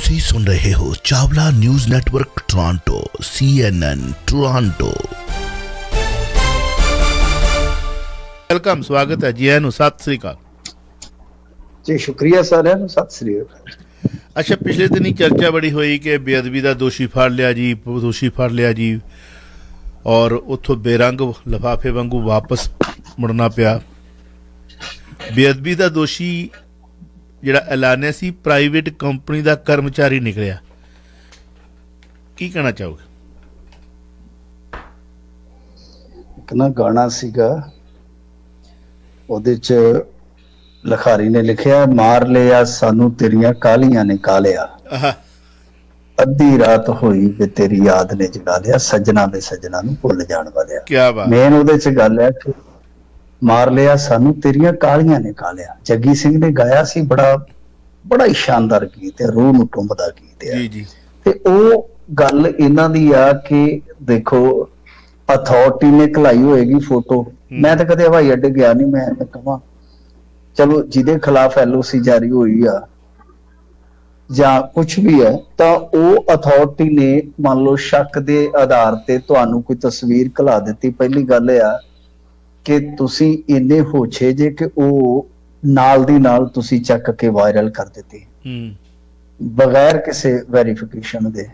ਤੁਸੀਂ ਸੁਣ ਰਹੇ ਹੋ Chawla news network Toronto CNN Toronto. Welcome स्वागत है जी आनू सत श्री अकाल जी। शुक्रिया सारिਆਂ ਨੂੰ सत श्री अकाल। अच्छा पिछले दिन ही चर्चा बड़ी हुई कि बेअदबी का दोषी फड़ लिया जी, दोषी फड़ लिया जी, और उतों बेरंग लिफाफे वांगू वापस मुड़ना पिया। बेअदबी का दोषी जिहड़ा ऐलानिया सी प्राइवेट कंपनी का कर्मचारी निकलिया, की कहना चाहोगे? एक ना गाना सीगा, ਉਹਦੇ ਚ ਲਖਾਰੀ ਨੇ ਲਿਖਿਆ, ਮਾਰ ਲਿਆ ਸਾਨੂੰ ਤੇਰੀਆਂ ਕਾਲੀਆਂ ਨੇ ਕਾਲਿਆ, ਅੱਧੀ ਰਾਤ ਹੋਈ ਵੇ ਤੇਰੀ ਯਾਦ ਨੇ ਜਗਾ ਲਿਆ, ਸੱਜਣਾ ਵੇ ਸੱਜਣਾ ਨੂੰ ਭੁੱਲ ਜਾਣ ਵਾਲਿਆ। ਕੀ ਬਾਤ। ਮੇਨ ਉਹਦੇ ਚ ਗੱਲ ਹੈ ਕਿ ਮਾਰ ਲਿਆ ਸਾਨੂੰ ਤੇਰੀਆਂ ਕਾਲੀਆਂ ਨੇ ਕਾਲਿਆ। ਜੱਗੀ ਸਿੰਘ ਨੇ ਗਾਇਆ ਸੀ, ਬੜਾ ਹੀ ਸ਼ਾਨਦਾਰ ਗੀਤ ਹੈ, ਰੂਹ ਨੂੰ ਟੁੰਬਦਾ ਗੀਤ ਹੈ ਜੀ। ਤੇ ਉਹ ਗੱਲ ਇਹਨਾਂ ਦੀ ਆ ਕਿ ਦੇਖੋ ਅਥਾਰਟੀ ਨੇ ਘਲਾਈ ਹੋਏਗੀ ਫੋਟੋ। मैं तो कदे हवाई अड्डे गया नहीं, मैं कहा चलो जिदे खिलाफ LOC जारी हुई आ जां कुछ भी है तो वो अथॉरिटी ने मान लो शक दे आधार ते तुहानू कोई तस्वीर घला दित्ती। पहली गल आ कि तुसी इन्ने होछे जे कि वो नाल दी नाल तुसी चक के वायरल कर दित्ती बगैर किसी वेरीफिकेशन दे।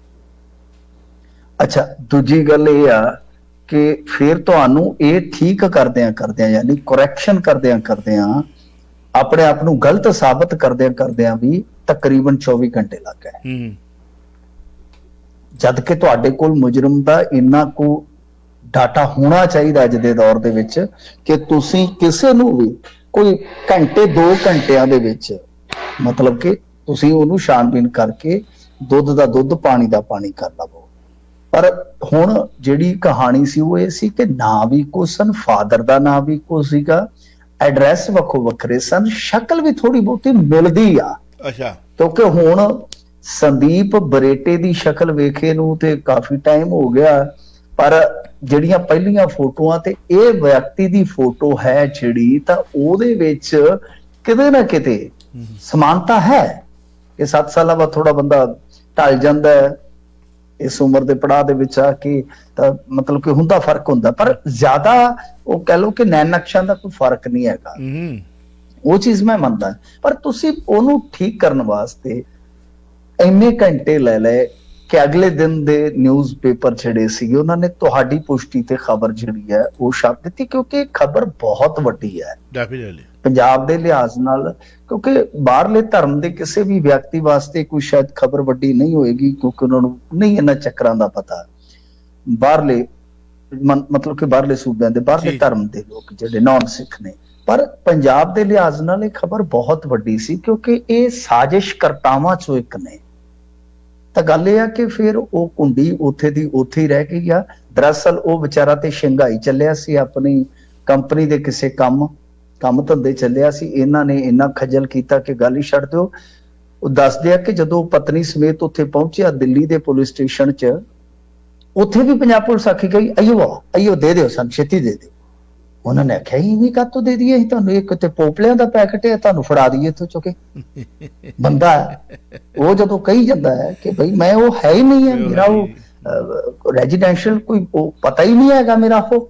अच्छा दूजी गल ये आ कि फिर तुहानू ये ठीक करदियां यानी करैक्शन करदियां अपने आप नू गलत साबित करदियां भी तकरीबन 24 घंटे लग गए, जद कि तुहाडे कोल मुजरम दा इन्ना को डाटा होना चाहिए अज दे दौर दे विच कि तुसी किसे नू भी कोई घंटे 2 घंटियां दे विच मतलब कि तुसी ओनू छानबीन करके दुध दा दुध पानी दा पानी कर लवो। पर हुण जिहड़ी कहानी सी वो ये सी कि ना भी को सन, फादर दा ना भी को सीगा, एड्रैस वक्खो वखरे सन, शक्ल भी थोड़ी बहुती मिलदी आ। अच्छा क्योंकि हुण संदीप बरेटे दी शक्ल वेखे नू ते काफी टाइम हो गया, पर जिहड़ियां पहलियां फोटोआं ते ये व्यक्ति दी फोटो है जिहड़ी तां ओहदे विच किते ना किते समानता है कि 7 साल बाद थोड़ा बंदा ढल जांदा है इस उम्र के पड़ाव दे विच आके, मतलब कि हुंदा फर्क हुंदा, पर ज्यादा वो कह लो कि नैन नक्शां दा कोई फर्क नहीं हैगा। वो चीज मैं मनदा, पर तुसी ओनू ठीक करने वास्ते इन्ने घंटे ले ले कि अगले दिन दे न्यूज़ पेपर छड़े सीगे उन्होंने तुहाडी पुष्टि ते खबर जिहड़ी है वो छाप दित्ती, क्योंकि खबर बहुत वड्डी है डेफिनेटली पंजाब दे लिहाज नाल, क्योंकि बाहरले धर्म दे किसी भी व्यक्ति वास्ते कोई शायद खबर वड्डी नहीं होएगी, क्योंकि उन्होंने नहीं इन्हां चक्करां दा पता। बाहरले मतलब कि बाहरले सूबे दे बाहरले धर्म दे लोग जिहड़े नॉन सिख ने, पर पंजाब दे लिहाज नाल ये खबर बहुत वड्डी सी, क्योंकि ये साजिश करतावां चों एक ने। तो गल यह कि फिर वो कुंडी उथे दी उथे ही रह गई आ। दरअसल वो बेचारा ते शंघाई चलिया सी, अपनी कंपनी दे किसे काम धंधे चलिया सी। इन्हां ने इन्ना खजल कीता कि गल ही छड्ड दिओ। वो दसदे आ कि जदों पत्नी समेत उत्थे पहुंचिया दिल्ली दे पुलिस स्टेशन च, उत्थे भी पंजाब पुलिस आखी गई अयो दे दिओ सन, छेती दे दिओ। उन्होंने आख्या इवें कातों दे दिए, तुहानूं एक ते पोपलियां दा पैकेट है, तुहानूं फड़ा दईए इत्थों चुके। बंदा वो जदों कही जाता है कि भाई मैं वो है ही नहीं है, मेरा वो रेजिडेंशियल कोई पता ही नहीं है मेरा वो,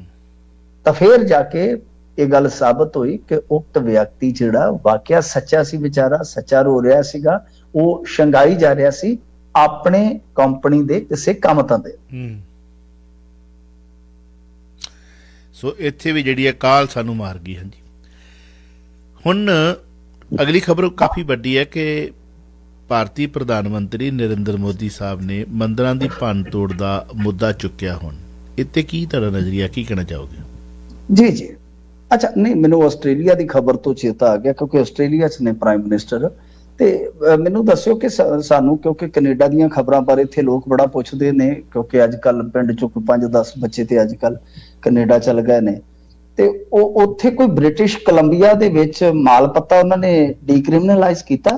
तो फिर जाके ये गल साबित हुई कि उक्त व्यक्ति जिहड़ा वाकया सच्चा सी, बेचारा सच्चा रो रहा सीगा, वो शंघाई जा रहा सी अपने कंपनी दे किसी काम धंधे। सो इत्थे भी जिहड़ी काल सानू मार गई। हाँ जी, हुण अगली खबर काफ़ी वड्डी है कि भारतीय प्रधानमंत्री नरेंद्र मोदी साहब ने मंदिरां दी भंन तोड़ दा मुद्दा चुक्या। हुण इत्ते की तुहाडा नज़रिया, की कहना चाहोगे? जी अच्छा, नहीं मैनूं आस्ट्रेलिया की खबर तो चेता आ गया, क्योंकि आस्ट्रेलिया च ने प्राइम मिनिस्टर। ते मैनूं दस्सिओ कि सानू, क्योंकि कनेडा दीयां खबरां बारे इत्थे लोग बड़ा पुछदे ने, क्योंकि अजकल पिंड चों 5-10 बच्चे ते अजकल कनेडा चल गए ने, ते उत्थे कोई ब्रिटिश कोलंबिया दे विच माल पत्ता उन्हां ने डीक्रिमिनलाइज कीता।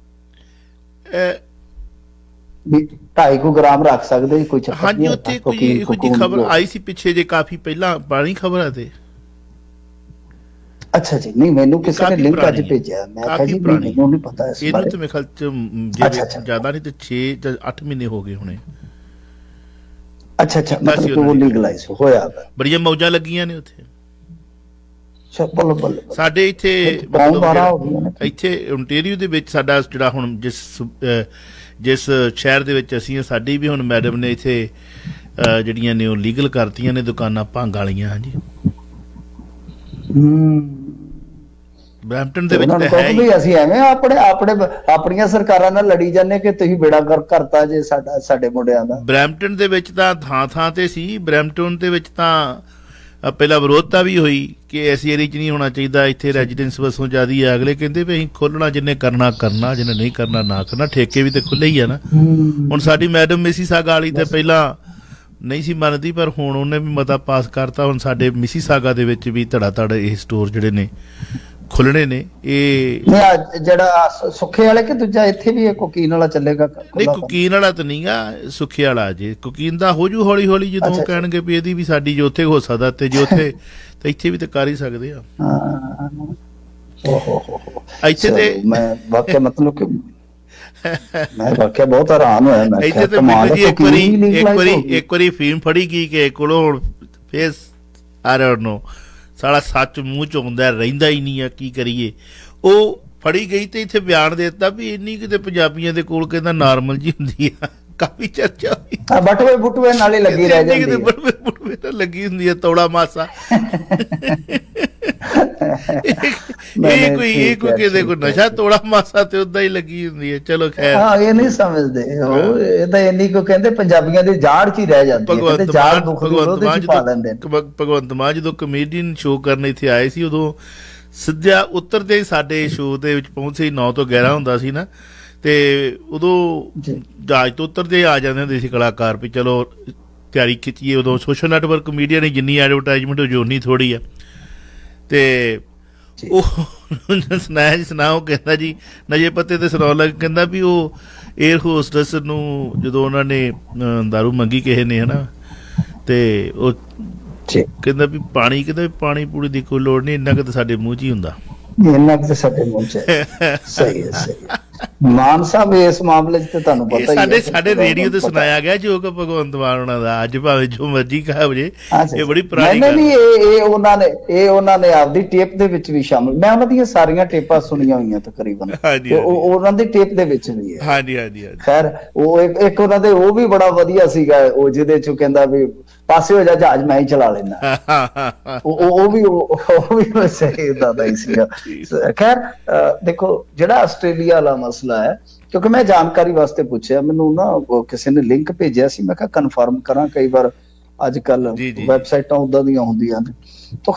2.5 ग्राम रख सकदे कोई चक्कर नहीं। हाँ जी, उत्थे कोई खबर आई सी पिछे जे काफी पहला, पुरानी खबर है ते ਅੱਛਾ ਜੀ, ਨਹੀਂ ਮੈਨੂੰ ਕਿਸੇ ਨੇ ਲਿੰਕ ਅੱਜ ਭੇਜਿਆ, ਮੈਂ ਕਿਹਾ ਜੀ ਮੈਨੂੰ ਨਹੀਂ ਪਤਾ ਇਸ ਬਾਰੇ। ਇਹਨੂੰ ਤੇ ਮੇਰੇ ਖਿਆਲ ਚ ਜ਼ਿਆਦਾ ਨਹੀਂ ਤੇ 6 ਜਾਂ 8 ਮਹੀਨੇ ਹੋ ਗਏ ਹੋਣੇ। ਅੱਛਾ ਅੱਛਾ, ਮਤਲਬ ਉਹ ਲੀਗਲਾਈਜ਼ ਹੋਇਆ, ਬੜੀਆਂ ਮੌਜਾਂ ਲੱਗੀਆਂ ਨੇ ਉੱਥੇ। ਸਾਡੇ ਇੱਥੇ ਓਨਟੇਰੀਓ ਦੇ ਵਿੱਚ ਸਾਡਾ ਜਿਹੜਾ ਹੁਣ ਜਿਸ ਸ਼ਹਿਰ ਦੇ ਵਿੱਚ ਅਸੀਂ ਸਾਡੀ ਵੀ ਹੁਣ ਮੈਡਮ ਨੇ ਇੱਥੇ ਜਿਹੜੀਆਂ ਨੇ ਉਹ ਲੀਗਲ ਕਰਤੀਆਂ ਨੇ ਦੁਕਾਨਾਂ ਭੰਗ ਵਾਲੀਆਂ। ਹਾਂਜੀ, ਬਰੈਂਪਟਨ ਦੇ ਵਿੱਚ ਤਾਂ ਹੈ ਹੀ। ਅਸੀਂ ਐਵੇਂ ਆਪਣੀਆਂ ਸਰਕਾਰਾਂ ਨਾਲ ਲੜੀ ਜਾਂਦੇ ਕਿ ਤੁਸੀਂ ਬੇੜਾ ਗਰਕ ਕਰਤਾ ਜੇ ਸਾਡੇ ਮੁੰਡਿਆਂ ਦਾ। ਬਰੈਂਪਟਨ ਦੇ ਵਿੱਚ ਤਾਂ ਥਾਂ ਥਾਂ ਤੇ ਸੀ। ਬਰੈਂਪਟਨ ਦੇ ਵਿੱਚ ਤਾਂ ਪਹਿਲਾਂ ਵਿਰੋਧਤਾ ਵੀ ਹੋਈ ਕਿ ਇਸ ਏਰੀਏ 'ਚ ਨਹੀਂ ਹੋਣਾ ਚਾਹੀਦਾ, ਇੱਥੇ ਰੈਜ਼ੀਡੈਂਸ ਵਸੋਂ ਜ਼ਿਆਦਾ ਆ। ਅਗਲੇ ਕਹਿੰਦੇ ਵੀ ਅਸੀਂ ਖੋਲ੍ਹਣਾ, ਜਿਹਨੇ ਕਰਨਾ ਕਰਨਾ, ਜਿਹਨੇ ਨਹੀਂ ਕਰਨਾ ਨਾ ਕਰਨਾ, ਠੇਕੇ ਵੀ ਤਾਂ ਖੁੱਲ੍ਹੇ ਹੀ ਆ ਨਾ। ਹੁਣ ਸਾਡੀ ਮੈਡਮ ਮਿਸੀਸਾਗਾ ਵਾਲੀ ਤਾਂ ਪਹਿਲਾਂ ਨਹੀਂ ਸੀ ਮੰਨਦੀ, ਪਰ ਹੁਣ ਉਹਨੇ ਵੀ ਮਤਾ ਪਾਸ ਕਰਤਾ। ਹੁਣ ਸਾਡੇ ਮਿਸੀਸਾਗਾ ਦੇ ਵਿੱਚ ਵੀ ਧੜਾ ਧੜ ਇਹ ਸਟੋਰ ਜਿਹੜੇ ਨੇ ਖੁੱਲ੍ਹਣੇ ਨੇ। ਇਹ ਜਿਹੜਾ ਸੁੱਖੇ ਵਾਲੇ ਕਿ ਦੂਜਾ ਇੱਥੇ ਵੀ ਇਹ ਕੁਕੀਨ ਵਾਲਾ ਚੱਲੇਗਾ? ਨਹੀਂ, ਕੁਕੀਨ ਵਾਲਾ ਤਾਂ ਨਹੀਂ ਗਾ, ਸੁੱਖੇ ਵਾਲਾ। ਜੇ ਕੁਕੀਨ ਦਾ ਹੋ ਜੂ ਹੌਲੀ ਹੌਲੀ, ਜਦੋਂ ਕਹਿਣਗੇ ਵੀ ਇਹਦੀ ਵੀ ਸਾਡੀ ਜੋ ਉੱਥੇ ਹੋ ਸਕਦਾ ਤੇ ਜੇ ਉੱਥੇ ਤਾਂ ਇੱਥੇ ਵੀ ਤਾਂ ਕਰ ਹੀ ਸਕਦੇ ਆ। ਇੱਥੇ ਤੇ ਮੈਂ ਵਾਕਿਆ ਮਤਲਬ ਕਿ ਮੈਂ ਵਾਕਿਆ ਬਹੁਤ ਹੈਰਾਨ ਹੋਇਆ। ਮੈਂ ਇੱਥੇ ਤੇ ਇੱਕ ਵਾਰੀ ਫੀਮ ਫੜੀ ਗਈ ਕਿ ਕੋਲੋਂ ਹੁਣ ਫੇਸ ਆ ਰਿਹਾ ਨੂੰ ਸਾਲਾ ਸੱਚ ਮੂੰਹ ਚ ਆਉਂਦਾ ਰਹਿੰਦਾ ਹੀ ਨਹੀਂ ਆ, ਕੀ ਕਰੀਏ। ਉਹ ਫੜੀ ਗਈ ਤੇ ਇੱਥੇ ਬਿਆਨ ਦੇ ਦਿੱਤਾ ਵੀ ਇੰਨੀ ਕਿਤੇ ਪੰਜਾਬੀਆਂ ਦੇ ਕੋਲ ਕਹਿੰਦਾ ਨਾਰਮਲ ਜੀ ਹੁੰਦੀ ਆ। ਕਾਫੀ ਚਰਚਾ ਹੋਈ। ਬਟੂਏ ਬਟੂਏ ਨਾਲੇ ਲੱਗੀ ਰਹਿ ਜਾਂਦੀ ਹੈ, ਬਟੂਏ ਬਟੂਏ ਨਾਲ ਲੱਗੀ ਹੁੰਦੀ ਹੈ, ਤੌੜਾ ਮਾਸਾ। ਇਹ ਕੋਈ ਕਿਤੇ ਕੋਈ ਨਸ਼ਾ ਤੌੜਾ ਮਾਸਾ ਤੇ ਓਦਾਂ ਹੀ ਲੱਗੀ ਹੁੰਦੀ ਹੈ। ਚਲੋ ਖੈਰ, ਹਾਂ ਇਹ ਨਹੀਂ ਸਮਝਦੇ ਉਹ, ਇਹ ਤਾਂ ਇੰਨੀ ਕੋ ਕਹਿੰਦੇ ਪੰਜਾਬੀਆਂ ਦੀ ਜਾੜ ਚ ਹੀ ਰਹਿ ਜਾਂਦੀ ਹੈ। ਭਗਵੰਤ ਮਾਨ ਜਦੋਂ ਕਮੇਡੀਅਨ ਸ਼ੋਅ ਕਰਨ ਇੱਥੇ ਆਏ ਸੀ, ਉਦੋਂ ਸਿੱਧਾ ਉਤਰਦੇ ਸਾਡੇ ਸ਼ੋਅ ਦੇ ਵਿੱਚ ਪਹੁੰਚੇ 9 ਤੋਂ 11 ਹੁੰਦਾ ਸੀ ਨਾ, ਤੇ ਉਦੋਂ ਜਹਾਜ਼ ਤੋਂ ਉਤਰਦੇ ਆ ਜਾਂਦੇ ਹੁੰਦੇ ਸੀ ਕਲਾਕਾਰ ਵੀ ਚਲੋ ਤਿਆਰੀ ਖਿੱਚੀਏ। ਉਦੋਂ ਸੋਸ਼ਲ ਨੈਟਵਰਕ ਮੀਡੀਆ ਨੇ ਜਿੰਨੀ ਐਡਵਰਟਾਈਜ਼ਮੈਂਟ ਹੋ ਓਨੀ ਥੋੜ੍ਹੀ ਆ। ਤੇ ਉਹ ਸੁਣਾਇਆ ਜੀ, ਸੁਣਾ, ਉਹ ਕਹਿੰਦਾ ਜੀ ਨਸ਼ੇ ਪੱਤੇ ਤੇ ਸੁਣਾਉਣ ਲੱਗ, ਕਹਿੰਦਾ ਵੀ ਉਹ ਏਅਰ ਹੋਸਟਸ ਨੂੰ ਜਦੋਂ ਉਹਨਾਂ ਨੇ ਦਾਰੂ ਮੰਗੀ ਕਿਸੇ ਨੇ, ਹਨਾ, ਤੇ ਉਹ ਕਹਿੰਦਾ ਵੀ ਪਾਣੀ, ਕਹਿੰਦਾ ਪਾਣੀ ਪੂਣੀ ਦੀ ਕੋਈ ਲੋੜ ਨਹੀਂ, ਇੰਨਾ ਕੁ ਤਾਂ ਸਾਡੇ ਮੂੰਹ 'ਚ ਹੀ ਹੁੰਦਾ। ਇੰਨਾ ਕੁ ਤਾਂ ਸਾਡੇ ਮੂੰਹ 'ਚ ਸਹੀ ਹੈ, ਸਹੀ। ਮਾਨ ਸਾਹਿਬ ਇਸ ਮਾਮਲੇ 'ਚ ਤੇ ਤੁਹਾਨੂੰ ਪਤਾ ਹੀ ਹੈ, ਸਾਡੇ ਰੇਡੀਓ ਤੇ ਸੁਣਾਇਆ ਗਿਆ ਜੋ ਕਿ ਭਗਵੰਤ ਮਾਨ ਉਹਨਾਂ ਦਾ। ਅੱਜ ਭਾਵੇਂ ਜੋ ਮਰਜ਼ੀ ਕਹਾ ਵਜੇ, ਇਹ ਬੜੀ ਪੁਰਾਣੀ ਗੱਲ ਨਹੀਂ। ਇਹ ਉਹਨਾਂ ਨੇ ਆਪਦੀ ਟੇਪ ਦੇ ਵਿੱਚ ਵੀ ਸ਼ਾਮਲ, ਮੈਂ ਉਹਨਾਂ ਦੀਆਂ ਸਾਰੀਆਂ ਟੇਪਾਂ ਸੁਣੀਆਂ ਹੋਈਆਂ ਤਕਰੀਬਨ, ਉਹਨਾਂ ਦੀ ਟੇਪ ਦੇ ਵਿੱਚ ਵੀ ਹੈ। ਹਾਂਜੀ ਹਾਂਜੀ। ਖੈਰ ਉਹ ਇੱਕ ਉਹਨਾਂ ਦੇ ਉਹ ਵੀ ਬੜਾ ਵਧੀਆ ਸੀਗਾ, ਉਹ ਜਿਹਦੇ 'ਚ ਕਹਿੰਦਾ ਵੀ ਪਾਸੇ ਹੋ ਜਾ ਜਹਾਜ਼ ਮੈਂ ਹੀ ਚਲਾ ਲੈਂਦਾ। ਉਹ ਵੀ ਸਹੀ ਦਾ ਹੀ ਸੀਗਾ। ਖੈਰ ਦੇਖੋ, ਜਿਹੜਾ ਆਸਟ੍ਰੇਲੀਆ ਵਾਲਾ ਮਸਲਾ ਹੈ, ਕਿਉਂਕਿ ਮੈਂ ਜਾਣਕਾਰੀ ਵਾਸਤੇ ਪੁੱਛਿਆ, ਮੈਨੂੰ ਨਾ ਕਿਸੇ ਨੇ ਲਿੰਕ ਭੇਜਿਆ ਸੀ, ਮੈਂ ਕਿਹਾ ਕਨਫਰਮ ਕਰਾਂ, ਕਈ ਵਾਰ ਅੱਜ ਕੱਲ ਵੈਬਸਾਈਟਾਂ ਉਦਾਂ ਦੀਆਂ ਹੁੰਦੀਆਂ ਨੇ। ਤਾਂ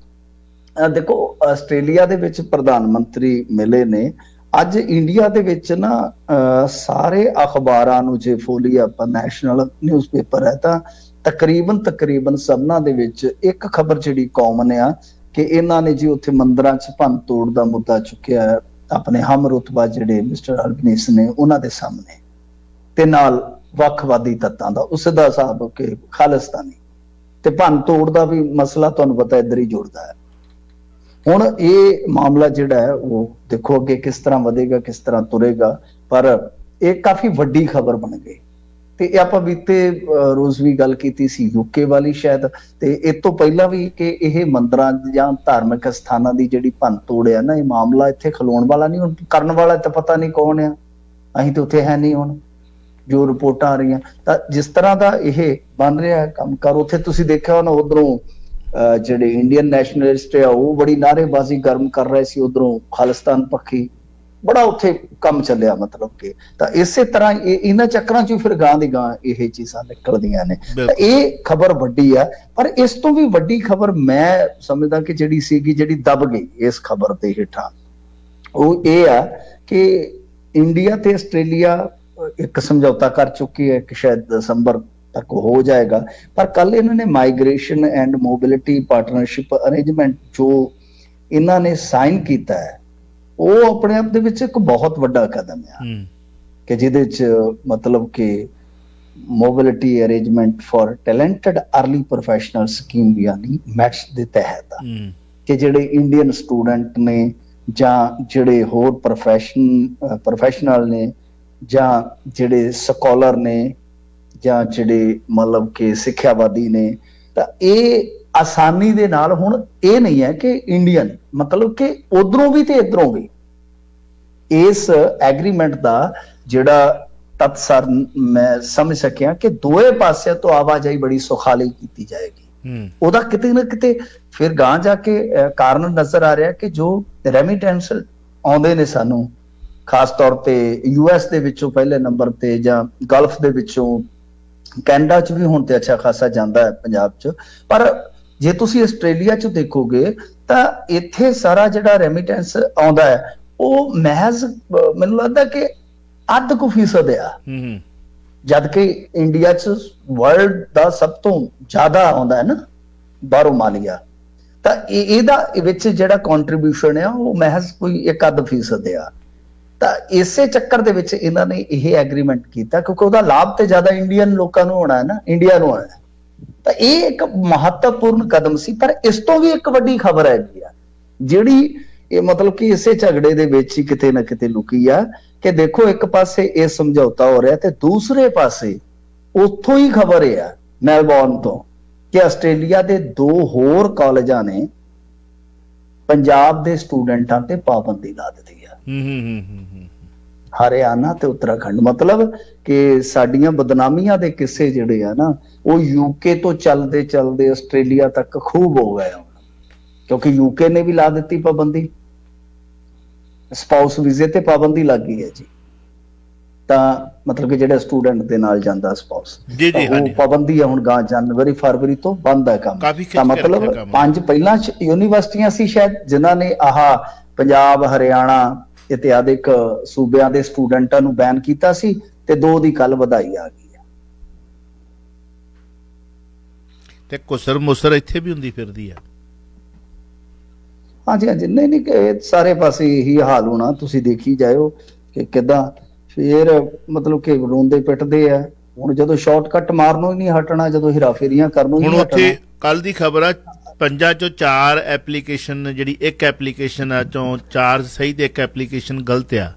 ਖੈਰ ਦੇਖੋ, ਆਸਟ੍ਰੇਲੀਆ ਦੇ ਵਿੱਚ ਪ੍ਰਧਾਨ ਮੰਤਰੀ ਮਿਲੇ ਨੇ ਅੱਜ। ਇੰਡੀਆ ਦੇ ਵਿੱਚ ਨਾ ਸਾਰੇ ਅਖਬਾਰਾਂ ਨੂੰ, ਜੇ ਫੋਲੀ ਆਪਾਂ ਨੈਸ਼ਨਲ ਨਿਊਜ਼ਪੇਪਰ ਹੈ, ਤਾਂ ਤਕਰੀਬਨ ਸਭਨਾਂ ਦੇ ਵਿੱਚ ਇੱਕ ਖਬਰ ਜਿਹੜੀ ਕਾਮਨ ਆ ਕਿ ਇਹਨਾਂ ਨੇ ਜੀ ਉੱਥੇ ਮੰਦਰਾਂ 'ਚ ਭੰਨ ਤੋੜ ਦਾ ਮੁੱਦਾ ਚੁੱਕਿਆ ਹੈ ਆਪਣੇ ਹਮ ਰੁਤਬਾ ਜਿਹੜੇ ਮਿਸਟਰ ਅਲਬਨੀਸ ਨੇ ਉਹਨਾਂ ਦੇ ਸਾਹਮਣੇ, ਤੇ ਨਾਲ ਵੱਖਵਾਦੀ ਤੱਤਾਂ ਦਾ, ਉਸ ਦਾ ਹਿਸਾਬ ਕਿ ਖਾਲਿਸਤਾਨੀ ਤੇ ਭੰਨ ਤੋੜ ਦਾ ਵੀ ਮਸਲਾ ਤੁਹਾਨੂੰ ਪਤਾ ਇੱਧਰ ਹੀ ਜੁੜਦਾ ਹੈ। ਹੁਣ ਇਹ ਮਾਮਲਾ ਜਿਹੜਾ ਹੈ ਉਹ ਦੇਖੋ ਅੱਗੇ ਕਿਸ ਤਰ੍ਹਾਂ ਵਧੇਗਾ, ਕਿਸ ਤਰ੍ਹਾਂ ਤੁਰੇਗਾ, ਪਰ ਇਹ ਕਾਫੀ ਵੱਡੀ ਖਬਰ ਬਣ ਗਈ। ਤੇ ਇਹ ਆਪਾਂ ਬੀਤੇ ਰੋਜ਼ ਵੀ ਗੱਲ ਕੀਤੀ ਸੀ ਯੂਕੇ ਵਾਲੀ ਸ਼ਾਇਦ, ਤੇ ਇਹ ਤੋਂ ਪਹਿਲਾਂ ਵੀ, ਕਿ ਇਹ ਮੰਦਰਾਂ ਜਾਂ ਧਾਰਮਿਕ ਸਥਾਨਾਂ ਦੀ ਜਿਹੜੀ ਭੰਨ ਤੋੜ ਹੈ ਨਾ, ਇਹ ਮਾਮਲਾ ਇੱਥੇ ਖਲੋਣ ਵਾਲਾ ਨਹੀਂ। ਹੁਣ ਕਰਨ ਵਾਲਾ ਤਾਂ ਪਤਾ ਨਹੀਂ ਕੌਣ ਆ, ਅਸੀਂ ਤਾਂ ਉੱਥੇ ਹੈ ਨਹੀਂ। ਹੁਣ ਜੋ ਰਿਪੋਰਟਾਂ ਆ ਰਹੀਆਂ, ਤਾਂ ਜਿਸ ਤਰ੍ਹਾਂ ਦਾ ਇਹ ਬਣ ਰਿਹਾ ਕੰਮਕਾਰ, ਉੱਥੇ ਤੁਸੀਂ ਦੇਖਿਆ ਹੋਣਾ ਉਧਰੋਂ ਜਿਹੜੇ ਇੰਡੀਅਨ ਨੈਸ਼ਨਲਿਸਟ ਆ ਉਹ ਬੜੀ ਨਾਅਰੇਬਾਜ਼ੀ ਗਰਮ ਕਰ ਰਹੇ ਸੀ, ਉਧਰੋਂ ਖਾਲਿਸਤਾਨ ਪੱਖੀ ਬੜਾ ਉੱਥੇ ਕੰਮ ਚੱਲਿਆ। ਮਤਲਬ ਕਿ ਤਾਂ ਇਸੇ ਤਰ੍ਹਾਂ ਇਹਨਾਂ ਚੱਕਰਾਂ 'ਚ ਫਿਰ ਗਾਂ ਦੀ ਗਾਂ ਇਹ ਚੀਜ਼ਾਂ ਨਿਕਲਦੀਆਂ ਨੇ। ਇਹ ਖਬਰ ਵੱਡੀ ਆ, ਪਰ ਇਸ ਤੋਂ ਵੀ ਵੱਡੀ ਖਬਰ ਮੈਂ ਸਮਝਦਾ ਕਿ ਜਿਹੜੀ ਸੀਗੀ, ਜਿਹੜੀ ਦਬ ਗਈ ਇਸ ਖਬਰ ਦੇ ਹੇਠਾਂ, ਉਹ ਇਹ ਆ ਕਿ ਇੰਡੀਆ ਤੇ ਆਸਟ੍ਰੇਲੀਆ ਇੱਕ ਸਮਝੌਤਾ ਕਰ ਚੁੱਕੀ ਹੈ ਕਿ ਸ਼ਾਇਦ ਦਸੰਬਰ ਤੱਕ ਹੋ ਜਾਏਗਾ, ਪਰ ਕੱਲ ਇਹਨਾਂ ਨੇ migration and mobility partnership arrangement ਜੋ ਇਹਨਾਂ ਨੇ ਸਾਈਨ ਕੀਤਾ ਹੈ, ਉਹ ਆਪਣੇ ਆਪ ਦੇ ਵਿੱਚ ਇੱਕ ਬਹੁਤ ਵੱਡਾ ਕਦਮ ਆ ਕਿ ਜਿਹਦੇ 'ਚ ਮਤਲਬ ਕਿ mobility arrangement for talented early professional scheme, ਯਾਨੀ ਮੈਟਸ ਦੇ ਤਹਿਤ कि ਜਿਹੜੇ ਇੰਡੀਅਨ ਸਟੂਡੈਂਟ ਨੇ ਜਾਂ ਜਿਹੜੇ ਹੋਰ ਪ੍ਰੋਫੈਸ਼ਨਲ ਨੇ ਜਾਂ ਜਿਹੜੇ ਸਕਾਲਰ ਨੇ ਜਾਂ ਜਿਹੜੇ ਮਤਲਬ ਕਿ ਸਿੱਖਿਆਵਾਦੀ ਨੇ, ਤਾਂ ਇਹ ਆਸਾਨੀ ਦੇ ਨਾਲ ਹੁਣ ਇਹ ਨਹੀਂ ਹੈ ਕਿ ਇੰਡੀਅਨ ਮਤਲਬ ਕਿ ਉਧਰੋਂ ਵੀ ਤੇ ਇਧਰੋਂ ਵੀ ਇਸ ਐਗਰੀਮੈਂਟ ਦਾ ਜਿਹੜਾ ਤਤਸਰ ਮੈਂ ਸਮਝ ਸਕਿਆ ਕਿ ਦੋਵੇਂ ਪਾਸਿਆਂ ਤੋਂ ਆਵਾਜਾਈ ਬੜੀ ਸੁਖਾਲੀ ਕੀਤੀ ਜਾਏਗੀ। ਉਹਦਾ ਕਿਤੇ ਨਾ ਕਿਤੇ ਫਿਰ ਗਾਂ ਜਾ ਕੇ ਕਾਰਨ ਨਜ਼ਰ ਆ ਰਿਹਾ ਕਿ ਜੋ ਰੈਮਿਟੈਂਸ ਆਉਂਦੇ ਨੇ ਸਾਨੂੰ, ਖਾਸ ਤੌਰ ਤੇ US ਦੇ ਵਿੱਚੋਂ ਪਹਿਲੇ ਨੰਬਰ ਤੇ, ਜਾਂ ਗਲਫ ਦੇ ਵਿੱਚੋਂ, ਕੈਨੇਡਾ ਚ ਵੀ ਹੁਣ ਤੇ ਅੱਛਾ ਖਾਸਾ ਜਾਂਦਾ ਹੈ ਪੰਜਾਬ ਚ, ਪਰ ਜੇ ਤੁਸੀਂ ਆਸਟ੍ਰੇਲੀਆ ਚ ਦੇਖੋਗੇ ਤਾਂ ਇੱਥੇ ਸਾਰਾ ਜਿਹੜਾ ਰੈਮਿਟੈਂਸ ਆਉਂਦਾ ਹੈ ਉਹ ਮਹਿਜ਼ ਮੈਨੂੰ ਲੱਗਦਾ ਕਿ 0.5% ਆ, ਜਦ ਕਿ ਇੰਡੀਆ ਚ ਵਰਲਡ ਦਾ ਸਭ ਤੋਂ ਜ਼ਿਆਦਾ ਆਉਂਦਾ ਹੈ ਨਾ ਬਾਹਰੋਂ ਮਾਲੀਆ। ਤਾਂ ਇਹਦਾ ਵਿੱਚ ਜਿਹੜਾ ਕੰਟਰੀਬਿਊਸ਼ਨ ਆ ਉਹ ਮਹਿਜ਼ ਕੋਈ 1.5% ਆ। ਤਾਂ ਇਸੇ ਚੱਕਰ ਦੇ ਵਿੱਚ ਇਹਨਾਂ ਨੇ ਇਹ ਐਗਰੀਮੈਂਟ ਕੀਤਾ ਕਿਉਂਕਿ ਉਹਦਾ ਲਾਭ ਤੇ ਜ਼ਿਆਦਾ ਇੰਡੀਅਨ ਲੋਕਾਂ ਨੂੰ ਹੋਣਾ ਹੈ ਨਾ, ਇੰਡੀਆ ਨੂੰ ਹੋਣਾ। ਤਾਂ ਇਹ ਇੱਕ ਮਹੱਤਵਪੂਰਨ ਕਦਮ ਸੀ। ਪਰ ਇਸ ਤੋਂ ਵੀ ਇੱਕ ਵੱਡੀ ਖਬਰ ਹੈਗੀ ਆ ਜਿਹੜੀ ਇਹ ਮਤਲਬ ਕਿ ਇਸੇ ਝਗੜੇ ਦੇ ਵਿੱਚ ਹੀ ਕਿਤੇ ਨਾ ਕਿਤੇ ਲੁਕੀ ਆ ਕਿ ਦੇਖੋ ਇੱਕ ਪਾਸੇ ਇਹ ਸਮਝੌਤਾ ਹੋ ਰਿਹਾ ਤੇ ਦੂਸਰੇ ਪਾਸੇ ਉੱਥੋਂ ਹੀ ਖਬਰ ਇਹ ਆ ਮੈਲਬੌਰਨ ਤੋਂ ਕਿ ਆਸਟ੍ਰੇਲੀਆ ਦੇ 2 ਹੋਰ ਕਾਲਜਾਂ ਨੇ ਪੰਜਾਬ ਦੇ ਸਟੂਡੈਂਟਾਂ ਤੇ ਪਾਬੰਦੀ ਲਾ ਦਿੱਤੀ ਆ। ਹਰਿਆਣਾ ਤੇ ਉੱਤਰਾਖੰਡ, ਮਤਲਬ ਕਿ ਸਾਡੀਆਂ ਬਦਨਾਮੀਆਂ ਦੇ ਕਿੱਸੇ ਜਿਹੜੇ ਆ ਨਾ ਉਹ UK ਤੋਂ ਚੱਲਦੇ ਚੱਲਦੇ ਆਸਟ੍ਰੇਲੀਆ ਤੱਕ ਖੂਬ ਹੋ ਗਏ, ਕਿਉਂਕਿ UK ਨੇ ਵੀ ਲਾ ਦਿੱਤੀ ਪਾਬੰਦੀ, ਸਪਾਊਸ ਵੀਜ਼ੇ ਤੇ ਪਾਬੰਦੀ ਲੱਗ ਗਈ ਹੈ ਜੀ। ਤਾਂ ਮਤਲਬ ਕਿ ਜਿਹੜਾ ਸਟੂਡੈਂਟ ਦੇ ਨਾਲ ਜਾਂਦਾ ਸਪਾਊਸ, ਉਹ ਪਾਬੰਦੀ ਹੈ ਹੁਣ ਗਾਂ ਜਨਵਰੀ ਫਰਵਰੀ ਤੋਂ ਬੰਦ ਹੈ ਕੰਮ। ਤਾਂ ਮਤਲਬ 5 ਪਹਿਲਾਂ ਯੂਨੀਵਰਸਿਟੀਆਂ ਸੀ ਸ਼ਾਇਦ ਜਿਨ੍ਹਾਂ ਨੇ ਆਹ ਪੰਜਾਬ, ਹਰਿਆਣਾ ਇਤਿਆਦਿਕ ਸੂਬਿਆਂ ਦੇ ਸਟੂਡੈਂਟਾਂ ਨੂੰ ਬੈਨ ਕੀਤਾ ਸੀ ਤੇ 2 ਦੀ ਕੱਲ ਵਧਾਈ ਆ ਗਈ ਹੈ। ਤੇ ਕੁਸਰ ਮੁਸਰ ਇੱਥੇ ਵੀ ਹੁੰਦੀ ਫਿਰਦੀ ਆ। ਹਾਂਜੀ ਹਾਂਜੀ, ਨਹੀਂ ਸਾਰੇ ਪਾਸੇ ਇਹੀ ਹਾਲ ਹੋਣਾ, ਤੁਸੀਂ ਦੇਖੀ ਜਾਇਓ ਕਿ ਕਿੱਦਾਂ ਫੇਰ ਮਤਲਬ ਕਿ ਰੋਂਦੇ ਪਿੱਟਦੇ ਆ। ਹੁਣ ਜਦੋਂ ਸ਼ਾਰਟਕਟ ਮਾਰਨੋਂ ਹੀ ਨਹੀਂ ਹਟਣਾ, ਜਦੋਂ ਹੀਰਾਫੇਰੀਆਂ ਕਰਨੋਂ ਹੀ ਨਹੀਂ ਹਟਣਾ। ਉੱਥੇ ਕੱਲ ਦੀ ਖਬਰ ਆ 5 ਚੋਂ 4 ਐਪਲੀਕੇਸ਼ਨ, ਜਿਹੜੀ ਇੱਕ ਐਪਲੀਕੇਸ਼ਨ ਆ ਚੋਂ 4 ਸਹੀ ਤੇ ਇੱਕ ਐਪਲੀਕੇਸ਼ਨ ਗਲਤ ਆ।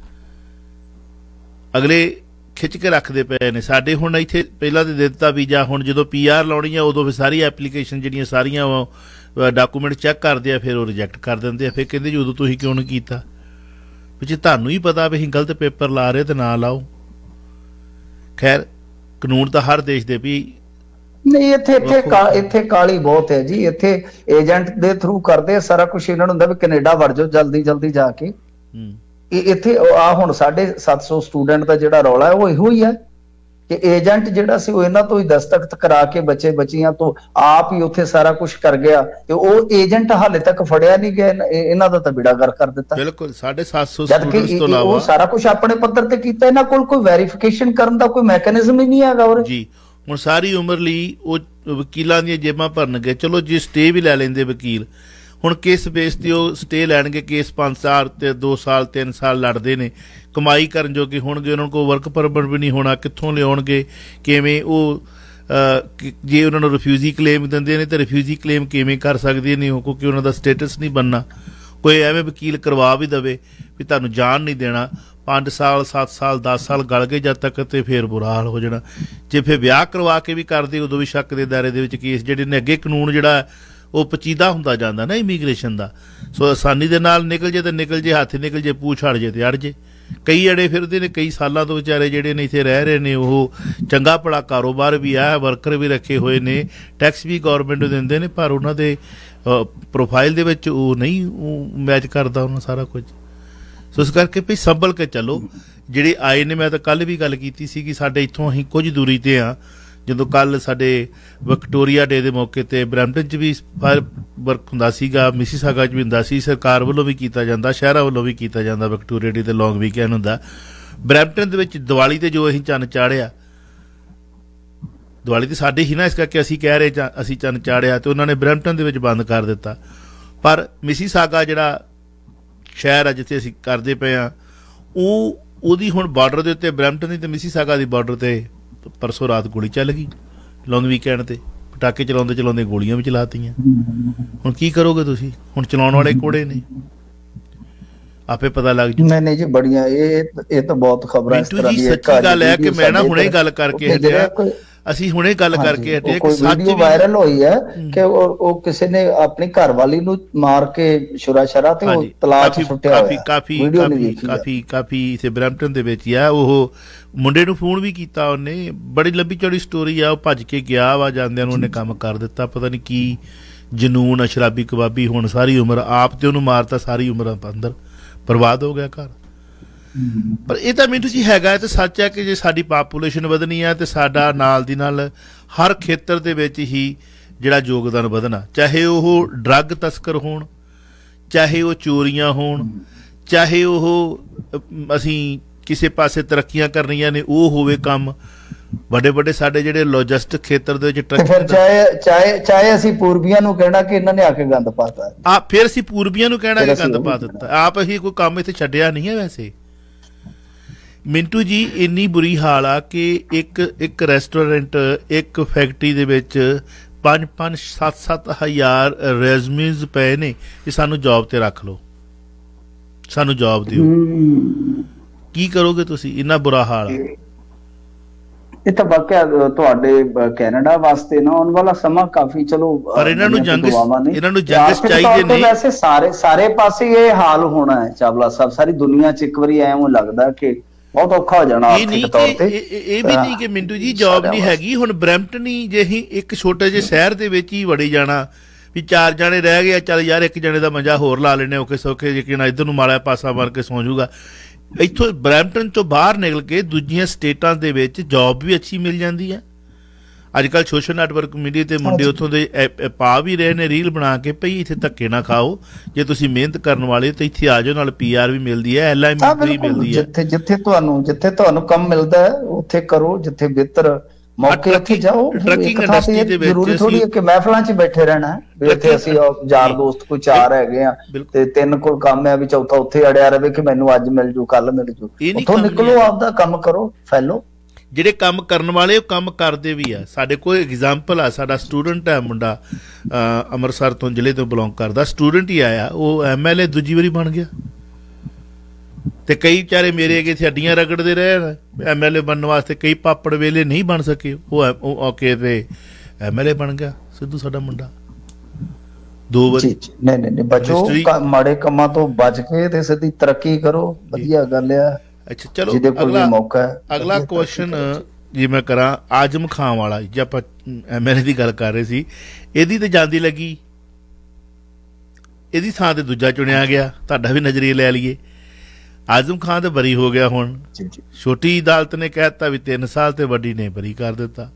ਅਗਲੇ ਖਿੱਚ ਕੇ ਰੱਖਦੇ ਪਏ ਨੇ। ਸਾਡੇ ਹੁਣ ਇੱਥੇ ਪਹਿਲਾਂ ਤੇ ਦੇ ਦਿੱਤਾ ਵੀਜ਼ਾ, ਹੁਣ ਜਦੋਂ PR ਲਾਉਣੀ ਆ ਉਦੋਂ ਫਿਰ ਸਾਰੀ ਐਪਲੀਕੇਸ਼ਨ ਜਿਹੜੀਆਂ ਸਾਰੀਆਂ ਡਾਕੂਮੈਂਟ ਚੈੱਕ ਕਰਦੇ ਆ, ਫਿਰ ਉਹ ਰਿਜੈਕਟ ਕਰ ਦਿੰਦੇ ਆ। ਫਿਰ ਕਹਿੰਦੇ ਜੀ ਉਦੋਂ ਤੁਸੀਂ ਕਿਉਂ ਨਹੀਂ ਕੀਤਾ, ਵੀ ਤੁਹਾਨੂੰ ਹੀ ਪਤਾ ਵੀ ਅਸੀਂ ਗਲਤ ਪੇਪਰ ਲਾ ਰਹੇ ਤੇ ਨਾ ਲਾਓ। ਖੈਰ ਕਾਨੂੰਨ ਤਾਂ ਹਰ ਦੇਸ਼ ਦੇ ਵੀ ਨਹੀਂ, ਇੱਥੇ ਕਾਲੀ ਬਹੁਤ ਹੈ ਜੀ। ਇੱਥੇ ਏਜੰਟ ਦੇ ਥਰੂ ਕਰਦੇ ਸਾਰਾ ਕੁਝ। ਇਹਨਾਂ ਨੂੰ ਹੁੰਦਾ ਵੀ ਕੈਨੇਡਾ ਵੜ ਜਾਓ ਜਲਦੀ ਜਲਦੀ ਜਾ ਕੇ। ਇੱਥੇ ਆ ਹੁਣ 750 ਸਟੂਡੈਂਟ ਦਾ ਜਿਹੜਾ ਰੌਲਾ ਹੈ ਉਹ ਇਹੋ ਹੀ ਹੈ ਕਿ ਏਜੰਟ ਜਿਹੜਾ ਸੀ ਉਹ ਇਹਨਾਂ ਤੋਂ ਹੀ ਦਸਤਖਤ ਕਰਾ ਕੇ ਬੱਚੇ ਬੱਚੀਆਂ ਤੋਂ ਆਪ ਹੀ ਉੱਥੇ ਸਾਰਾ ਕੁਝ ਕਰ ਗਿਆ ਤੇ ਉਹ ਏਜੰਟ ਹਾਲੇ ਤੱਕ ਫੜਿਆ ਨਹੀਂ ਗਿਆ। ਇਹਨਾਂ ਦਾ ਤਾਂ ਬੇੜਾ ਗਰਕ ਕਰ ਦਿੱਤਾ। ਬਿਲਕੁਲ 750 ਸਟੂਡੈਂਟਸ ਤੋਂ ਇਲਾਵਾ ਉਹ ਸਾਰਾ ਕੁਝ ਆਪਣੇ ਪੱਧਰ ਤੇ ਕੀਤਾ। ਇਹਨਾਂ ਕੋਲ ਕੋਈ ਵੈਰੀਫਿਕੇਸ਼ਨ ਕਰਨ ਦਾ ਕੋਈ ਮੈਕੈਨਿਜ਼ਮ ਹੀ ਨਹੀਂ ਹੈਗਾ। ਔਰ ਜੀ ਹੁਣ ਸਾਰੀ ਉਮਰ ਲਈ ਉਹ ਵਕੀਲਾਂ ਦੀਆਂ ਜੇਬਾਂ ਭਰਨਗੇ। ਚਲੋ ਜੇ ਸਟੇ ਵੀ ਲੈ ਲੈਂਦੇ ਵਕੀਲ, ਹੁਣ ਕਿਸ ਬੇਸ ਤੇ ਉਹ ਸਟੇ ਲੈਣਗੇ? ਕੇਸ 5 ਸਾਲ ਤੇ 2 ਸਾਲ 3 ਸਾਲ ਲੜਦੇ ਨੇ, ਕਮਾਈ ਕਰਨ ਜੋਗੇ ਹੋਣਗੇ, ਉਹਨਾਂ ਕੋਲ ਵਰਕ ਪਰਮਿਟ ਵੀ ਨਹੀਂ ਹੋਣਾ, ਕਿੱਥੋਂ ਲਿਆਉਣਗੇ? ਕਿਵੇਂ ਉਹ ਜੇ ਉਹਨਾਂ ਨੂੰ ਰਿਫਿਊਜੀ ਕਲੇਮ ਦਿੰਦੇ ਨੇ ਤਾਂ ਰਿਫਿਊਜੀ ਕਲੇਮ ਕਿਵੇਂ ਕਰ ਸਕਦੇ ਨੇ ਉਹ, ਕਿਉਂਕਿ ਉਹਨਾਂ ਦਾ ਸਟੇਟਸ ਨਹੀਂ ਬਣਨਾ। ਕੋਈ ਐਵੇਂ ਵਕੀਲ ਕਰਵਾ ਵੀ ਦੇਵੇ ਵੀ ਤੁਹਾਨੂੰ ਜਾਣ ਨਹੀਂ ਦੇਣਾ, 5 ਸਾਲ 7 ਸਾਲ 10 ਸਾਲ ਗਲ ਗਏ ਜਦ ਤੱਕ, ਤੇ ਫਿਰ ਬੁਰਾ ਹਾਲ ਹੋ ਜਾਣਾ। ਜੇ ਫਿਰ ਵਿਆਹ ਕਰਵਾ ਕੇ ਵੀ ਕਰਦੇ ਉਦੋਂ ਵੀ ਸ਼ੱਕ ਦੇ ਦਾਇਰੇ ਦੇ ਵਿੱਚ ਕੇਸ ਜਿਹੜੇ ਨੇ। ਅੱਗੇ ਕਾਨੂੰਨ ਜਿਹੜਾ ਉਹ ਪਚੀਦਾ ਹੁੰਦਾ ਜਾਂਦਾ ਨਾ ਇਮੀਗ੍ਰੇਸ਼ਨ ਦਾ, ਸੋ ਆਸਾਨੀ ਦੇ ਨਾਲ ਨਿਕਲ ਜੇ ਤੇ ਨਿਕਲ ਜੇ, ਹੱਥ ਨਿਕਲ ਜੇ, ਪੂਛ ਹਟ ਜੇ ਤੇ ਅੜ ਜੇ। ਕਈ ਅੜੇ ਫਿਰਦੇ ਨੇ, ਕਈ ਸਾਲਾਂ ਤੋਂ ਵਿਚਾਰੇ ਜਿਹੜੇ ਨੇ ਇੱਥੇ ਰਹਿ ਰਹੇ ਨੇ, ਉਹ ਚੰਗਾ ਭਲਾ ਕਾਰੋਬਾਰ ਵੀ ਆ, ਵਰਕਰ ਵੀ ਰੱਖੇ ਹੋਏ ਨੇ, ਟੈਕਸ ਵੀ ਗੌਰਮੈਂਟ ਨੂੰ ਦਿੰਦੇ ਨੇ, ਪਰ ਉਹਨਾਂ ਦੇ ਪ੍ਰੋਫਾਈਲ ਦੇ ਵਿੱਚ ਉਹ ਨਹੀਂ ਮੈਚ ਕਰਦਾ ਉਹਨਾਂ ਸਾਰਾ ਕੁਝ। ਸੋ ਇਸ ਕਰਕੇ ਵੀ ਸੰਭਲ ਕੇ ਚੱਲੋ। ਜਿਹੜੇ ਆਏ ਨੇ, ਮੈਂ ਤਾਂ ਕੱਲ੍ਹ ਵੀ ਗੱਲ ਕੀਤੀ ਸੀ ਕਿ ਸਾਡੇ ਇੱਥੋਂ ਅਸੀਂ ਕੁਝ ਦੂਰੀ 'ਤੇ ਹਾਂ। ਜਦੋਂ ਕੱਲ੍ਹ ਸਾਡੇ ਵਿਕਟੋਰੀਆ ਡੇ ਦੇ ਮੌਕੇ 'ਤੇ ਬਰੈਂਪਟਨ 'ਚ ਵੀ ਫਾਇਰ ਵਰਕ ਹੁੰਦਾ ਸੀਗਾ, ਮਿਸੀਸਾਗਾ 'ਚ ਵੀ ਹੁੰਦਾ ਸੀ, ਸਰਕਾਰ ਵੱਲੋਂ ਵੀ ਕੀਤਾ ਜਾਂਦਾ, ਸ਼ਹਿਰਾਂ ਵੱਲੋਂ ਵੀ ਕੀਤਾ ਜਾਂਦਾ। ਵਿਕਟੋਰੀਆ ਡੇ 'ਤੇ ਲੌਂਗ ਵੀਕਐਂਡ ਹੁੰਦਾ। ਬਰੈਂਪਟਨ ਦੇ ਵਿੱਚ ਦੀਵਾਲੀ 'ਤੇ ਜੋ ਅਸੀਂ ਚੰਨ ਚਾੜਿਆ, ਦੀਵਾਲੀ ਤੇ ਸਾਡੇ ਹੀ ਨਾ, ਇਸ ਕਰਕੇ ਅਸੀਂ ਕਹਿ ਰਹੇ ਅਸੀਂ ਚੰਨ ਚਾੜਿਆ, ਤੇ ਉਹਨਾਂ ਨੇ ਬਰੈਂਪਟਨ ਦੇ ਵਿੱਚ ਬੰਦ ਕਰ ਦਿੱਤਾ। ਪਰ ਮਿਸੀਸਾਗਾ ਜਿਹੜਾ ਸ਼ਹਿਰ ਆ ਜਿੱਥੇ ਅਸੀਂ ਕਰਦੇ ਪਏ ਹਾਂ, ਉਹਦੀ ਹੁਣ ਬਾਰਡਰ ਦੇ ਉੱਤੇ ਬਰੈਂਪਟਨ ਦੀ ਤੇ ਮਿਸੀਸਾਗਾ ਦੀ ਬਾਰਡਰ 'ਤੇ ਪਰਸੋਂ ਰਾਤ ਗੋਲੀ ਚੱਲ ਗਈ ਲੌਂਗ ਵੀਕਐਂਡ 'ਤੇ। ਪਟਾਕੇ ਚਲਾਉਂਦੇ ਚਲਾਉਂਦੇ ਗੋਲੀਆਂ ਵੀ ਚਲਾਤੀਆਂ। ਹੁਣ ਕੀ ਕਰੋਗੇ ਤੁਸੀਂ? ਹੁਣ ਚਲਾਉਣ ਵਾਲੇ ਕੋੜੇ ਨੇ, ਆਪੇ ਪਤਾ ਲੱਗ ਜੂ। ਨਹੀਂ ਜੀ, ਬੜੀਆਂ ਇਹ ਤਾਂ ਬਹੁਤ ਖਬਰਾਂ ਇਸ ਤਰ੍ਹਾਂ ਦੀ। ਸੱਚੀ ਗੱਲ ਹੈ ਕਿ ਮੈਂ ਨਾ ਹੁਣੇ ਗੱਲ ਕਰਕੇ ਹਟਿਆ, ਅਸੀਂ ਹੁਣੇ ਗੱਲ ਕਰਕੇ ਹਟੇ ਕਿ ਸੱਚ ਵੀਡੀਓ ਵਾਇਰਲ ਹੋਈ ਹੈ ਕਿ ਉਹ ਕਿਸੇ ਨੇ ਆਪਣੀ ਘਰਵਾਲੀ ਨੂੰ ਮਾਰ ਕੇ ਸ਼ੁਰਾ ਸ਼ਰਾ ਤੇ ਉਹ ਤਲਾਬ 'ਚ ਸੁੱਟਿਆ ਹੋਇਆ। ਕਾਫੀ ਇਥੇ ਬਰੈਂਪਟਨ ਦੇ ਵਿੱਚ ਆ। ਉਹ ਮੁੰਡੇ ਨੂੰ ਫੋਨ ਵੀ ਕੀਤਾ ਉਹਨੇ, ਬੜੀ ਲੰਬੀ ਚੌੜੀ ਸਟੋਰੀ ਆ। ਉਹ ਭੱਜ ਕੇ ਗਿਆ ਵਾ, ਜਾਂਦਿਆਂ ਨੂੰ ਉਹਨੇ ਕੰਮ ਕਰ ਦਿੱਤਾ। ਪਤਾ ਨਹੀਂ ਕੀ ਜਨੂਨ ਆ, ਸ਼ਰਾਬੀ ਕਬਾਬੀ। ਹੁਣ ਸਾਰੀ ਉਮਰ ਆਪ ਤੇ ਉਹਨੂੰ ਮਾਰਤਾ, ਸਾਰੀ ਉਮਰ ਅੰਦਰ ਬਰਬਾਦ ਹੋ ਗਿਆ ਘਰ। ਪਰ ਇਹ ਤਾਂ ਮਿੰਟੂ ਜੀ ਹੈਗਾ, ਤੇ ਸੱਚ ਹੈ ਕਿ ਜੇ ਸਾਡੀ ਪਾਪੂਲੇਸ਼ਨ ਵਧਣੀ ਆ ਤੇ ਸਾਡਾ ਨਾਲ ਦੀ ਨਾਲ ਹਰ ਖੇਤਰ ਦੇ ਵਿੱਚ ਹੀ ਜਿਹੜਾ ਯੋਗਦਾਨ ਵਧਣਾ, ਚਾਹੇ ਉਹ ਡਰੱਗ ਤਸਕਰ ਹੋਣ, ਚਾਹੇ ਉਹ ਚੋਰੀਆਂ ਹੋਣ, ਚਾਹੇ ਉਹ ਅਸੀਂ ਕਿਸੇ ਪਾਸੇ ਤਰੱਕੀਆਂ ਕਰਨੀਆਂ ਨੇ ਉਹ ਹੋਵੇ ਕੰਮ। ਵੱਡੇ ਵੱਡੇ ਸਾਡੇ ਜਿਹੜੇ ਲੌਜਿਸਟਿਕ ਖੇਤਰ ਦੇ ਵਿੱਚ ਚਾਹੇ ਅਸੀਂ ਪੂਰਬੀਆਂ ਨੂੰ ਕਹਿਣਾ ਕਿ ਇਹਨਾਂ ਨੇ ਆ ਕੇ ਗੰਦ ਪਾਤਾ, ਫਿਰ ਅਸੀਂ ਪੂਰਬੀਆਂ ਨੂੰ ਕਹਿਣਾ ਕਿ ਗੰਦ ਪਾ ਦਿੱਤਾ। ਆਪ ਅਸੀਂ ਕੋਈ ਕੰਮ ਇੱਥੇ ਛੱਡਿਆ ਨਹੀਂ ਹੈ। ਵੈਸੇ ਮਿੰਟੂ ਜੀ ਇੰਨੀ ਬੁਰੀ ਹਾਲ ਆ ਕਿ ਇੱਕ ਰੈਸਟੋਰੈਂਟ, ਇੱਕ ਫੈਕਟਰੀ ਦੇ ਵਿੱਚ 5-7 ਹਜ਼ਾਰ ਰੈਜ਼ਮੀਜ਼ ਪਏ ਨੇ ਕਿ ਸਾਨੂੰ ਜੌਬ ਤੇ ਰੱਖ ਲਓ, ਸਾਨੂੰ ਜੌਬ ਦਿਓ। ਕੀ ਕਰੋਗੇ ਤੁਸੀਂ? ਇੰਨਾ ਬੁਰਾ ਹਾਲ ਆ। ਇਹ ਤਾਂ ਵਾਕਿਆ ਤੁਹਾਡੇ ਕੈਨੇਡਾ ਵਾਸਤੇ ਨਾ ਆਉਣ ਵਾਲਾ ਸਮਾਂ ਕਾਫੀ, ਚਲੋ ਪਰ ਇਹਨਾਂ ਨੂੰ ਜੰਗਸ ਚਾਹੀਦੇ ਨੇ। ਵੈਸੇ ਸਾਰੇ ਪਾਸੇ ਇਹ ਹਾਲ ਹੋਣਾ ਹੈ ਚਾਵਲਾ ਸਾਹਿਬ। ਸਾਰੀ ਦੁਨੀਆ 'ਚ ਇੱਕ ਵਾਰੀ ਐਵੇਂ ਲੱਗਦਾ ਕਿ ਬਹੁਤ ਔਖਾ ਹੋ ਜਾਣਾ ਆਰਥਿਕ ਤੌਰ ਤੇ। ਇਹ ਵੀ ਨਹੀਂ ਕਿ ਮਿੰਟੂ ਜੀ ਜੌਬ ਨਹੀਂ ਹੈਗੀ। ਹੁਣ ਬਰੈਂਪਟਨ ਹੀ ਜੇ ਅਸੀਂ ਇੱਕ ਛੋਟੇ ਜਿਹੇ ਸ਼ਹਿਰ ਦੇ ਵਿੱਚ ਹੀ ਵੜੀ ਜਾਣਾ ਵੀ 4 ਜਾਣੇ ਰਹਿ ਗਏ, ਚੱਲ ਯਾਰ 1 ਜਣੇ ਦਾ ਮਜ਼ਾ ਹੋਰ ਲਾ ਲੈਣੇ, ਔਖੇ ਸੌਖੇ ਯਕੀਨ ਇੱਧਰ ਨੂੰ ਮਾੜਾ ਪਾਸਾ ਮਾਰ ਕੇ ਸੌਂ ਜਾਊਗਾ। ਇੱਥੋਂ ਬਰੈਂਪਟਨ ਤੋਂ ਬਾਹਰ ਨਿਕਲ ਕੇ ਦੂਜੀਆਂ ਸਟੇਟਾਂ ਦੇ ਵਿੱਚ ਜੌਬ ਵੀ ਅੱਛੀ ਮਿਲ ਜਾਂਦੀ ਹੈ। ਅੱਜ ਕੱਲ੍ਹ ਸੋਸ਼ਲ ਨੈਟਵਰਕ ਮੀਡੀਆ ਤੇ ਮੁੰਡੇ ਉੱਥੋਂ ਦੇ ਪਾ ਵੀ ਰਹੇ ਨੇ ਰੀਲ ਬਣਾ ਕੇ, ਭਈ ਇੱਥੇ ਧੱਕੇ ਨਾ ਖਾਓ, ਜੇ ਤੁਸੀਂ ਮਿਹਨਤ ਕਰਨ ਵਾਲੇ ਤਾਂ ਇੱਥੇ ਆ ਜਾਓ, ਨਾਲ PR ਵੀ ਮਿਲਦੀ ਹੈ, LIM ਵੀ ਮਿਲਦੀ ਹੈ। ਜਿੱਥੇ ਤੁਹਾਨੂੰ ਕੰਮ ਮਿਲਦਾ ਹੈ ਉੱਥੇ ਕਰੋ, ਜਿੱਥੇ ਬਿਹਤਰ ਮੌਕੇ ਉੱਥੇ ਜਾਓ। ਟਰੱਕਿੰਗ ਇੰਡਸਟਰੀ ਦੇ ਵਿੱਚ ਜ਼ਰੂਰੀ ਥੋੜੀ ਹੈ ਕਿ ਮਹਿਫਲਾਂ 'ਚ ਬੈਠੇ ਰਹਿਣਾ ਹੈ ਵੀ ਇੱਥੇ ਅਸੀਂ ਯਾਰ ਦੋਸਤ ਕੋਈ 4 ਹੈਗੇ ਆ ਤੇ 3 ਕੋਲ ਕੰਮ ਹੈ ਵੀ ਚੌਥਾ ਉੱਥੇ ਅੜਿਆ ਰਵੇ ਕਿ ਮੈਨੂੰ ਅੱਜ ਮਿਲ ਜੂ ਕੱਲ ਮਿਲ ਜੂ। ਉੱਥੋਂ ਨਿਕਲੋ, ਆਪਦਾ ਕੰਮ ਕਰੋ, ਫੈਲੋ। ਜਿਹੜੇ ਕੰਮ ਕਰਨ ਵਾਲੇ ਉਹ ਕੰਮ ਕਰਦੇ ਵੀ ਆ। ਸਾਡੇ ਕੋਲ ਐਗਜ਼ਾਮਪਲ ਆ, ਸਾਡਾ ਸਟੂਡੈਂਟ ਹੈ ਮੁੰਡਾ, ਅੰਮ੍ਰਿਤਸਰ ਤੋਂ ਜ਼ਿਲ੍ਹੇ ਤੋਂ ਬਿਲੋਂਗ ਕਰਦਾ, ਸਟੂਡੈਂਟ ਹੀ ਆਇਆ, ਉਹ MLA ਦੂਜੀ ਵਾਰੀ ਬਣ ਗਿਆ। ਤੇ ਕਈ ਵਿਚਾਰੇ ਮੇਰੇ ਅੱਗੇ ਇੱਥੇ ਹੱਡੀਆਂ ਰਗੜਦੇ ਰਹੇ MLA ਬਣਨ ਵਾਸਤੇ, ਕਈ ਪਾਪੜ ਵੇਲੇ ਨਹੀਂ ਬਣ ਸਕੇ, ਉਹ ਓਕੇ ਤੇ MLA ਬਣ ਗਿਆ ਸਿੱਧੂ ਸਾਡਾ ਮੁੰਡਾ 2 ਵਾਰੀ। ਨਹੀਂ ਬਚੋ, ਮਾੜੇ ਕੰਮਾਂ ਤੋਂ ਬਚ ਕੇ ਤੇ ਸਿੱਧੀ ਤਰੱਕੀ ਕਰੋ, ਵਧੀਆ ਗੱਲ ਆ। ਅੱਛਾ ਚਲੋ ਅਗਲਾ ਕੁਐਸਚਨ ਜੇ ਮੈਂ ਕਰਾਂ, ਆਜ਼ਮ ਖਾਨ ਵਾਲਾ, ਜੇ ਆਪਾਂ MLA ਦੀ ਗੱਲ ਕਰ ਰਹੇ ਸੀ, ਇਹਦੀ ਤੇ ਜਾਂਦੀ ਲੱਗੀ, ਇਹਦੀ ਥਾਂ ਤੇ ਦੂਜਾ ਚੁਣਿਆ ਗਿਆ। ਤੁਹਾਡਾ ਵੀ ਨਜ਼ਰੀਆ ਲੈ ਲਈਏ। ਆਜ਼ਮ ਖਾਨ ਤੇ ਬਰੀ ਹੋ ਗਿਆ। ਹੁਣ ਛੋਟੀ ਅਦਾਲਤ ਨੇ ਕਹਿ ਦਿੱਤਾ ਵੀ 3 ਸਾਲ ਤੇ ਵੱਡੀ ਨੇ ਬਰੀ ਕਰ ਦਿੱਤਾ।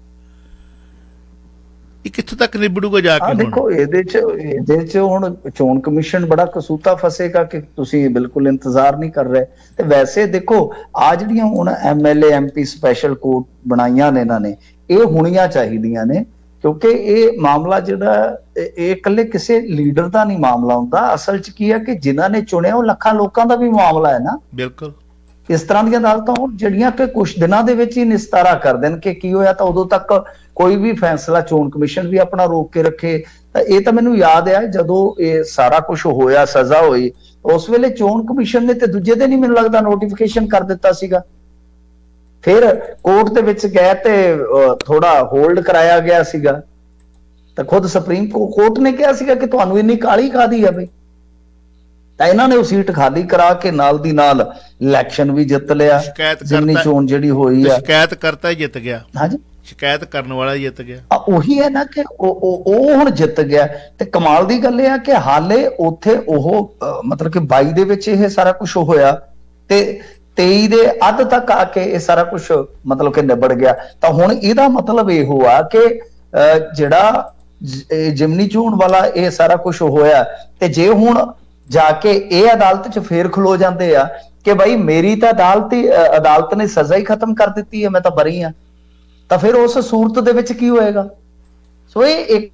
ਇਹ ਕਿੱਥੋਂ ਤੱਕ ਨਿਬੜੂਗਾ ਜਾ ਕੇ? ਦੇਖੋ ਇਹਦੇ ਚ ਹੁਣ ਚੋਣ ਕਮਿਸ਼ਨ ਬੜਾ ਕਸੂਤਾ ਫਸੇਗਾ ਕਿ ਤੁਸੀਂ ਬਿਲਕੁਲ ਇੰਤਜ਼ਾਰ ਨਹੀਂ ਕਰ ਰਹੇ। ਤੇ ਵੈਸੇ ਦੇਖੋ ਆ ਜਿਹੜੀਆਂ ਹੁਣ MLA MP ਸਪੈਸ਼ਲ ਕੋਰਟ ਬਣਾਈਆਂ ਨੇ ਇਹਨਾਂ ਨੇ, ਇਹ ਹੋਣੀਆਂ ਚਾਹੀਦੀਆਂ ਨੇ, ਕਿਉਂਕਿ ਇਹ ਮਾਮਲਾ ਜਿਹੜਾ ਇਹ ਇਕੱਲੇ ਕਿਸੇ ਲੀਡਰ ਦਾ ਨਹੀਂ ਮਾਮਲਾ ਹੁੰਦਾ। ਅਸਲ 'ਚ ਕੀ ਹੈ ਕਿ ਜਿਨ੍ਹਾਂ ਨੇ ਚੁਣਿਆ ਉਹ ਲੱਖਾਂ ਲੋਕਾਂ ਦਾ ਵੀ ਮਾਮਲਾ ਹੈ ਨਾ। ਬਿਲਕੁਲ ਇਸ ਤਰ੍ਹਾਂ ਦੀਆਂ ਅਦਾਲਤਾਂ ਹੋਣ ਜਿਹੜੀਆਂ ਕਿ ਕੁਛ ਦਿਨਾਂ ਦੇ ਵਿੱਚ ਹੀ ਨਿਸਤਾਰਾ ਕਰ ਦੇਣ ਕਿ ਕੀ ਹੋਇਆ, ਤਾਂ ਉਦੋਂ ਤੱਕ ਕੋਈ ਵੀ ਫੈਸਲਾ ਚੋਣ ਕਮਿਸ਼ਨ ਵੀ ਆਪਣਾ ਰੋਕ ਕੇ ਰੱਖੇ। ਤਾਂ ਇਹ ਤਾਂ ਮੈਨੂੰ ਯਾਦ ਹੈ ਜਦੋਂ ਇਹ ਸਾਰਾ ਕੁਝ ਹੋਇਆ, ਸਜ਼ਾ ਹੋਈ, ਉਸ ਵੇਲੇ ਚੋਣ ਕਮਿਸ਼ਨ ਨੇ ਤੇ ਦੂਜੇ ਦਿਨ ਹੀ ਮੈਨੂੰ ਲੱਗਦਾ ਨੋਟੀਫਿਕੇਸ਼ਨ ਕਰ ਦਿੱਤਾ ਸੀਗਾ। ਫਿਰ ਕੋਰਟ ਦੇ ਵਿੱਚ ਗਏ ਤੇ ਥੋੜਾ ਹੋਲਡ ਕਰਾਇਆ ਗਿਆ ਸੀਗਾ। ਤਾਂ ਖੁਦ ਸੁਪਰੀਮ ਕੋਰਟ ਨੇ ਕਿਹਾ ਸੀਗਾ ਕਿ ਤੁਹਾਨੂੰ ਇੰਨੀ ਕਾਹਲੀ ਕਾਹਦੀ ਆ ਬਈ। ਤਾਂ ਇਹਨਾਂ ਨੇ ਉਹ ਸੀਟ ਖਾਲੀ ਕਰਾ ਕੇ ਨਾਲ ਦੀ ਨਾਲ ਇਲੈਕਸ਼ਨ ਵੀ ਜਿੱਤ ਲਿਆ। ਜਿੰਨੀ ਚੋਣ ਜਿਹੜੀ ਹੋਈ ਆ, ਸ਼ਿਕਾਇਤ ਕਰਤਾ ਜਿੱਤ ਗਿਆ। ਹਾਂਜੀ, ਸ਼ਿਕਾਇਤ ਕਰਨ ਵਾਲਾ ਜਿੱਤ ਗਿਆ। ਉਹੀ ਹੈ ਨਾ ਕਿ ਉਹ ਹੁਣ ਜਿੱਤ ਗਿਆ। ਤੇ ਕਮਾਲ ਦੀ ਗੱਲ ਇਹ ਆ ਕਿ ਹਾਲੇ ਉੱਥੇ ਉਹ ਮਤਲਬ ਕਿ 22 ਦੇ ਵਿੱਚ ਇਹ ਸਾਰਾ ਕੁਝ ਹੋਇਆ ਤੇ 23 ਦੇ ਅੱਧ ਤੱਕ ਆ ਕੇ ਇਹ ਸਾਰਾ ਕੁਝ ਮਤਲਬ ਕਿ ਨਿਬੜ ਗਿਆ। ਤਾਂ ਹੁਣ ਇਹਦਾ ਮਤਲਬ ਇਹੋ ਆ ਕਿ ਜਿਹੜਾ ਜਿਮਨੀ ਚੋਣ ਵਾਲਾ ਇਹ ਸਾਰਾ ਕੁਝ ਹੋਇਆ, ਤੇ ਜੇ ਹੁਣ ਜਾ ਕੇ ਇਹ ਅਦਾਲਤ 'ਚ ਫੇਰ ਖਲੋ ਜਾਂਦੇ ਆ ਕਿ ਬਾਈ ਮੇਰੀ ਤਾਂ ਅਦਾਲਤ ਨੇ ਸਜ਼ਾ ਹੀ ਖਤਮ ਕਰ ਦਿੱਤੀ ਹੈ, ਮੈਂ ਤਾਂ ਬਰੀ ਹਾਂ, ਤਾਂ ਫਿਰ ਉਸ ਸੂਰਤ ਦੇ ਵਿੱਚ ਕੀ ਹੋਏਗਾ? ਸੋ ਇਹ ਇੱਕ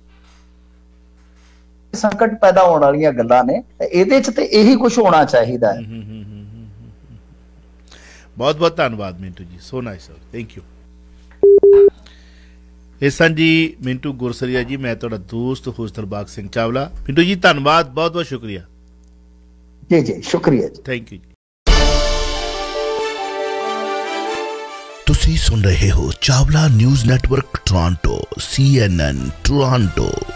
ਸੰਕਟ ਪੈਦਾ ਹੋਣ ਵਾਲੀਆਂ ਗੱਲਾਂ ਨੇ। ਇਹਦੇ 'ਚ ਤੇ ਇਹੀ ਕੁਝ ਹੋਣਾ ਚਾਹੀਦਾ ਹੈ। ਬਹੁਤ ਬਹੁਤ ਧੰਨਵਾਦ Mintu ji, so nice sir, thank you. ਇਹ ਸਨ ਜੀ ਮਿੰਟੂ ਗੁਰਸਰੀਆ ਜੀ, मैं ਤੁਹਾਡਾ ਦੋਸਤ ਹੋਸਟ ਦਿਲਬਾਗ ਸਿੰਘ ਚਾਵਲਾ। ਮਿੰਟੂ ਜੀ ਧੰਨਵਾਦ, ਬਹੁਤ ਬਹੁਤ ਸ਼ੁਕਰੀਆ। जी जी शुक्रिया जी, थैंक यू जी। ਤੁਸੀਂ ਸੁਣ ਰਹੇ ਹੋ Chawla news network Toronto CNN Toronto.